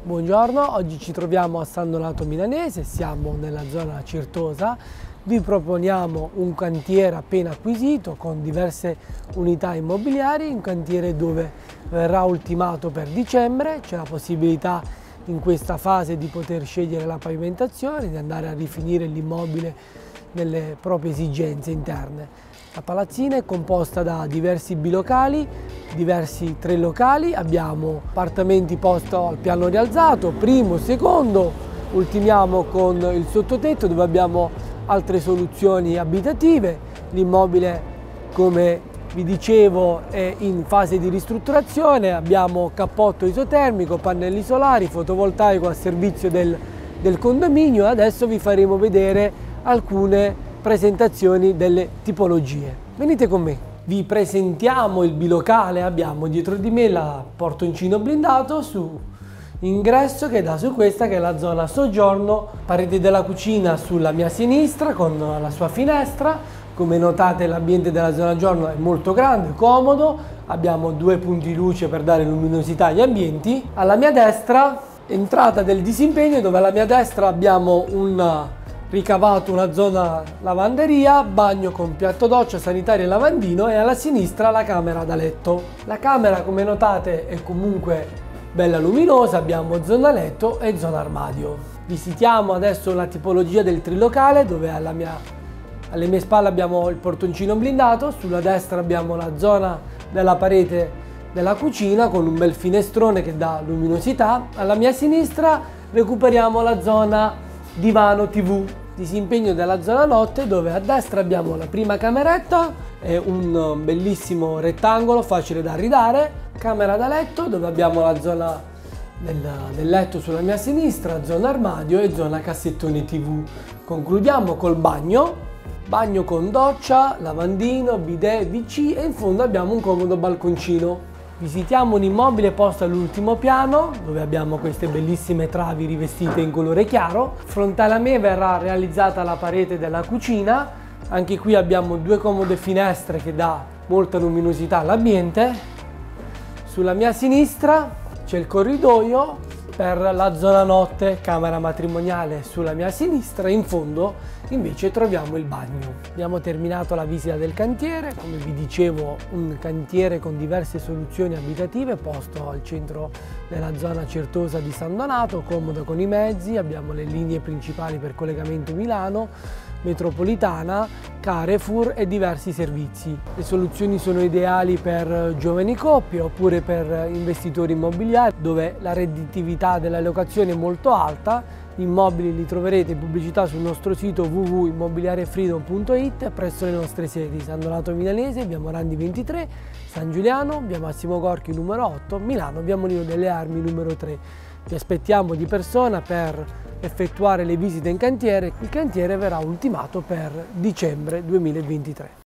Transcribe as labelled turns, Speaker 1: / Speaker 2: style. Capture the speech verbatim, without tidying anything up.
Speaker 1: Buongiorno, oggi ci troviamo a San Donato Milanese, siamo nella zona Certosa. Vi proponiamo un cantiere appena acquisito con diverse unità immobiliari, un cantiere dove verrà ultimato per dicembre. C'è la possibilità in questa fase di poter scegliere la pavimentazione, di andare a rifinire l'immobile nelle proprie esigenze interne. La palazzina è composta da diversi bilocali, diversi tre locali, abbiamo appartamenti posto al piano rialzato, primo, secondo, ultimiamo con il sottotetto dove abbiamo altre soluzioni abitative. L'immobile, come vi dicevo, è in fase di ristrutturazione, abbiamo cappotto isotermico, pannelli solari, fotovoltaico a servizio del, del condominio e adesso vi faremo vedere alcune presentazioni delle tipologie. Venite con me. Vi presentiamo il bilocale, abbiamo dietro di me il portoncino blindato su ingresso che dà su questa che è la zona soggiorno, parete della cucina sulla mia sinistra con la sua finestra. Come notate l'ambiente della zona giorno è molto grande, comodo, abbiamo due punti luce per dare luminosità agli ambienti. Alla mia destra entrata del disimpegno dove alla mia destra abbiamo un ricavato una zona lavanderia, bagno con piatto doccia, sanitario e lavandino e alla sinistra la camera da letto. La camera, come notate, è comunque bella luminosa, abbiamo zona letto e zona armadio. Visitiamo adesso la tipologia del trilocale dove alla mia, alle mie spalle abbiamo il portoncino blindato, sulla destra abbiamo la zona della parete della cucina con un bel finestrone che dà luminosità, alla mia sinistra recuperiamo la zona divano tivù, disimpegno della zona notte dove a destra abbiamo la prima cameretta, è un bellissimo rettangolo facile da arredare, camera da letto dove abbiamo la zona del, del letto sulla mia sinistra, zona armadio e zona cassettone tivù. Concludiamo col bagno, bagno con doccia, lavandino, bidet, V C e in fondo abbiamo un comodo balconcino. Visitiamo un immobile posto all'ultimo piano dove abbiamo queste bellissime travi rivestite in colore chiaro. Frontale a me verrà realizzata la parete della cucina. Anche qui abbiamo due comode finestre che dà molta luminosità all'ambiente. Sulla mia sinistra c'è il corridoio per la zona notte, camera matrimoniale sulla mia sinistra, in fondo invece troviamo il bagno. Abbiamo terminato la visita del cantiere, come vi dicevo un cantiere con diverse soluzioni abitative posto al centro della zona certosa di San Donato, comodo con i mezzi, abbiamo le linee principali per collegamento Milano, metropolitana, Carrefour e diversi servizi. Le soluzioni sono ideali per giovani coppie oppure per investitori immobiliari dove la redditività della locazione è molto alta. Gli immobili li troverete in pubblicità sul nostro sito w w w punto immobiliarefreedom punto it presso le nostre sedi San Donato Milanese, via Morandi ventitré, San Giuliano, via Massimo Gorchi numero otto, Milano, via Molino delle Armi numero tre. Vi aspettiamo di persona per effettuare le visite in cantiere. Il cantiere verrà ultimato per dicembre duemilaventitré.